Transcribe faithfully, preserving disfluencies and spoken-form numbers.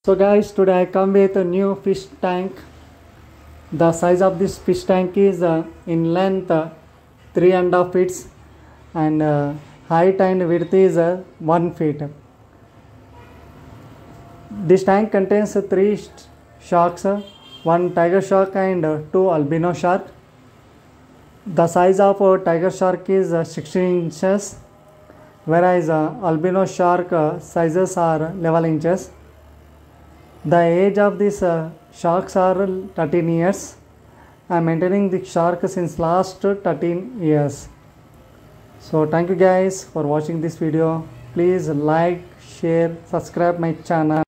So guys, today I come with a new fish tank. The size of this fish tank is uh, in length uh, three and a half feet and uh, height and width is uh, one feet. This tank contains uh, three sh sharks, uh, one tiger shark and uh, two albino shark. The size of a tiger shark is uh, sixteen inches, whereas uh, albino shark uh, sizes are eleven inches. The age of these uh, sharks are thirteen years. I am maintaining the shark since last thirteen years. So thank you guys for watching this video. Please like, share, subscribe my channel.